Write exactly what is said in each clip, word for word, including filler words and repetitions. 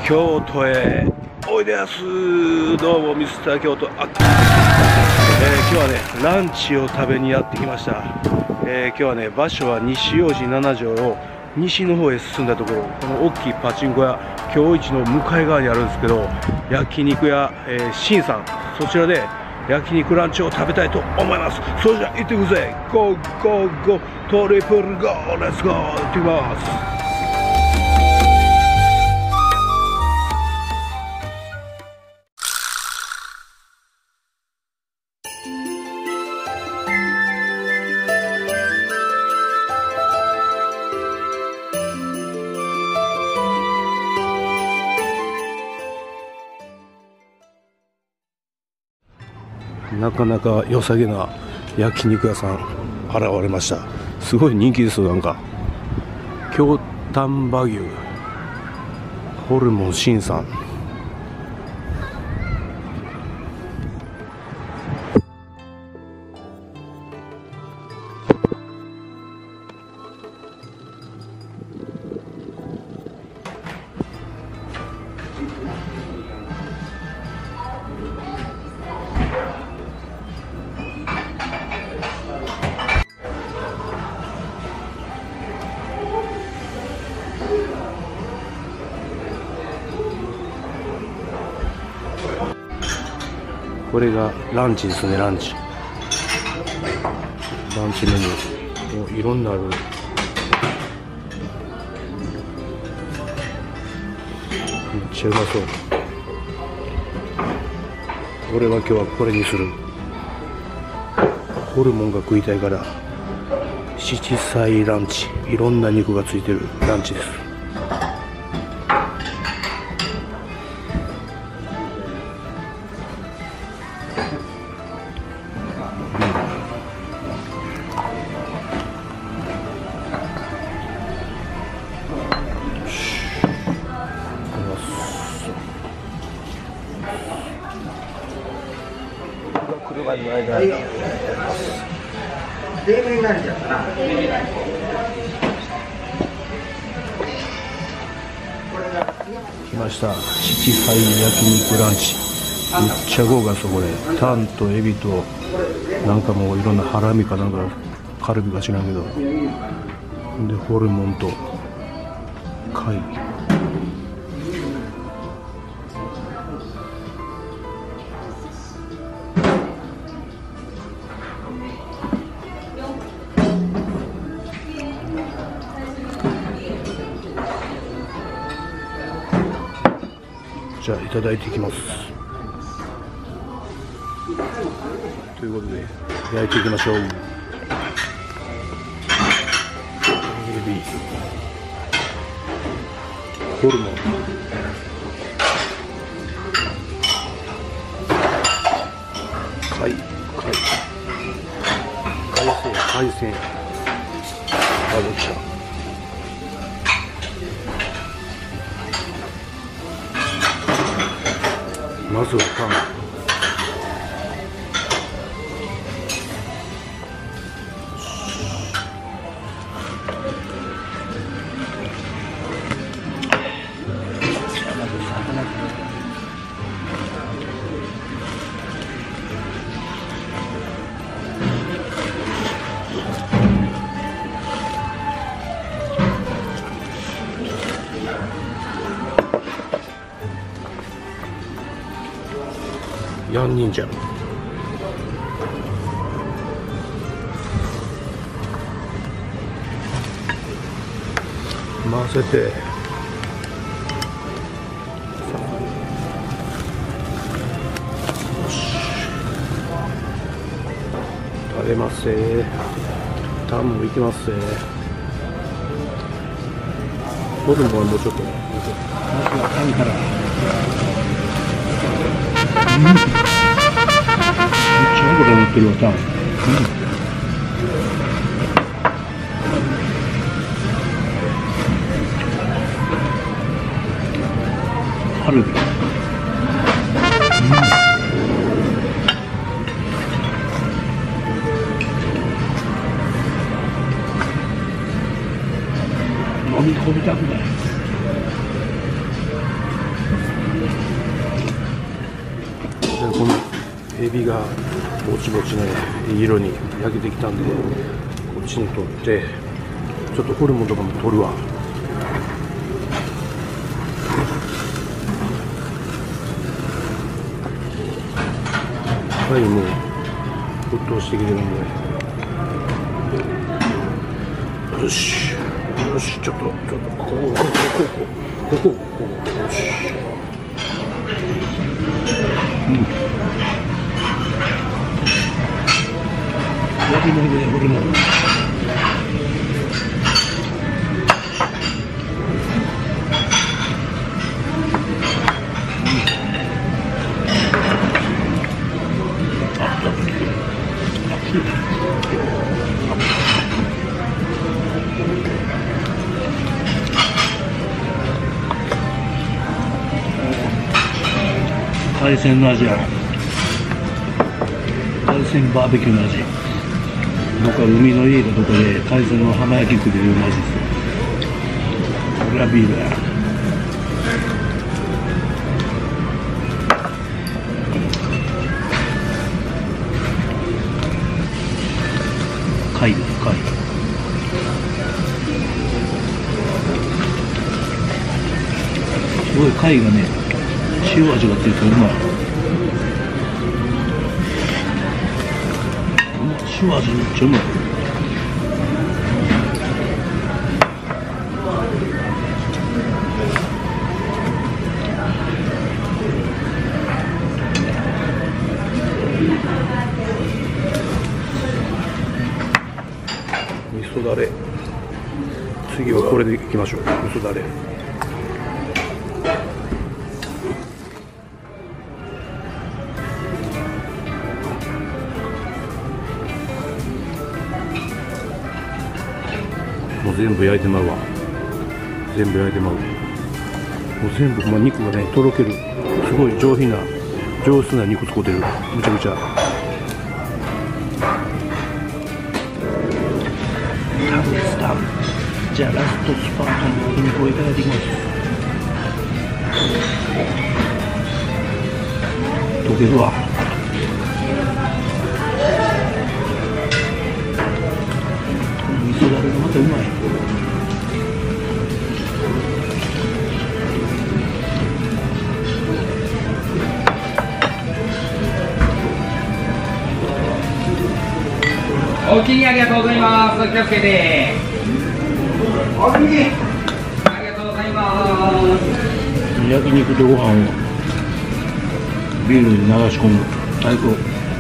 京都へおいでやす。どうもミスター京都。あ、えー、今日はねランチを食べにやってきました。えー、今日はね場所は西大路七条を西の方へ進んだところ、この大きいパチンコ屋京一の向かい側にあるんですけど、焼肉屋、えー、新さん、そちらで焼肉ランチを食べたいと思います。それじゃ行ってくぜ。ゴーゴーゴートリプルゴーレッツゴー。行ってきます。なかなか良さげな焼肉屋さん現れました。すごい人気ですよ。なんか京丹波牛ホルモン新さん。これがランチですね。ランチランチメニューもういろんなある。めっちゃうまそう。俺は今日はこれにする。ホルモンが食いたいから七彩ランチ、いろんな肉がついてるランチです。車の間に冷麺なんじゃったな。来ました。七彩焼肉ランチ。めっちゃ豪華ですよこれ。タンとエビとなんかもういろんなハラミかなんかカルビか知らんけど、でホルモンと貝。じゃあいただいていきます。ということで焼いていきましょう。エビ、ホルモン、貝、貝、海鮮、海鮮、あ、どっちだ。まずはパン。ヤンニンジャン、混ぜて食べますぜ。タンもいきますぜ。ホルモンはもうちょっとね、まずはタンから。うん、めっちゃ油乗ってるわタン。うん、カルビ、うん、飲み込みたくない。 エビがぼちぼちねいい色に焼けてきたんで、こっちに取ってちょっとホルモンとかも取るわ。はい、もう沸騰してきてるんで、よしよし、ちょっとちょっとこここここここここここよし、うん、焼きのりでホルモン、海鮮の味や、海鮮バーベキューの味。僕は海の家かどこで海鮮の浜焼き食ってるような味ですよ。これはビールや。貝です、貝。すごい貝がね、塩味がついてうまい。塩味めっちゃうまい。味噌だれ。次はこれでいきましょう。味噌だれ。もう全部焼いてまうわ。全部焼いてまう。もう全部、まあ、肉がねとろける。すごい上品な上質な肉使ってる。むちゃくちゃタブです、タブ。じゃあラストスパートのお肉をいただいていきます。溶けるわ。味噌だれがまたうまい。 お気にありがとうございます。気をつけて。お気にありがとうございます。 焼肉とご飯をビールに流し込む。最高。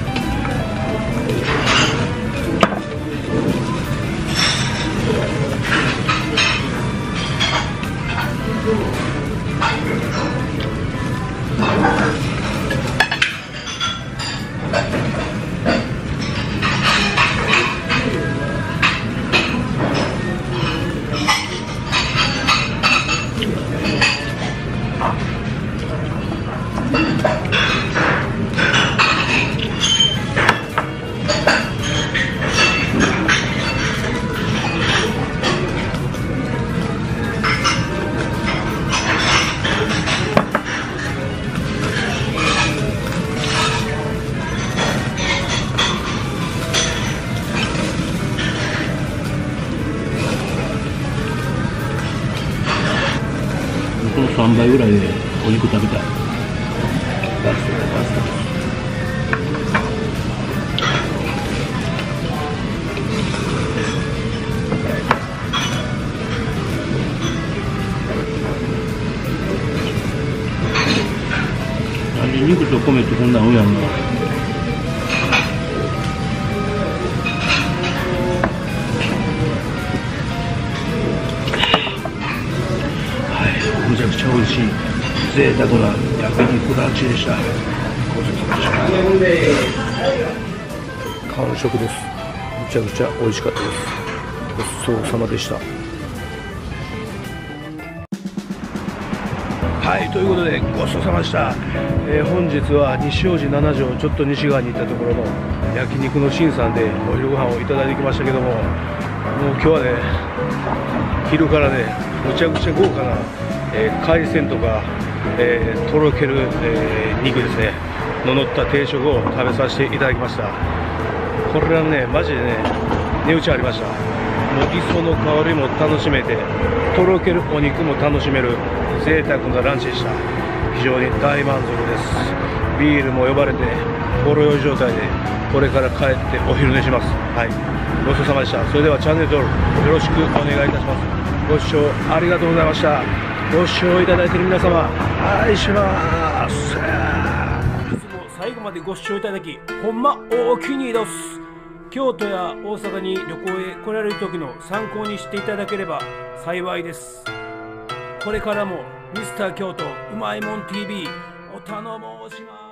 このさんばいぐらいでお肉食べたい。ラストラスト。なんで肉と米ってこんなん合うやんな。めちゃくちゃ美味しい贅沢な焼肉ランチでした。ごちそうさまでした。完食です。めちゃくちゃ美味しかったです。ごちそうさまでした。はい、ということでごちそうさまでした。えー、本日は西大路なな条ちょっと西側に行ったところの焼肉の新さんでお昼ご飯をいただいてきましたけども、もう今日はね昼からねむちゃくちゃ豪華なえー、海鮮とか、えー、とろける、えー、肉ですね。 の乗った定食を食べさせていただきました。これはねマジでね値打ちありました。もう磯の香りも楽しめて、とろけるお肉も楽しめる贅沢なランチでした。非常に大満足です。ビールも呼ばれてほろ酔い状態で、これから帰ってお昼寝します。はい、ごちそうさまでした。それではチャンネル登録よろしくお願いいたします。ご視聴ありがとうございました。ご視聴いただいている皆様、愛します。いつも最後までご視聴いただき、ほんまおおきにどす。京都や大阪に旅行へ来られる時の参考にしていただければ幸いです。これからもミスター京都うまいもん ティーブイ お頼申します。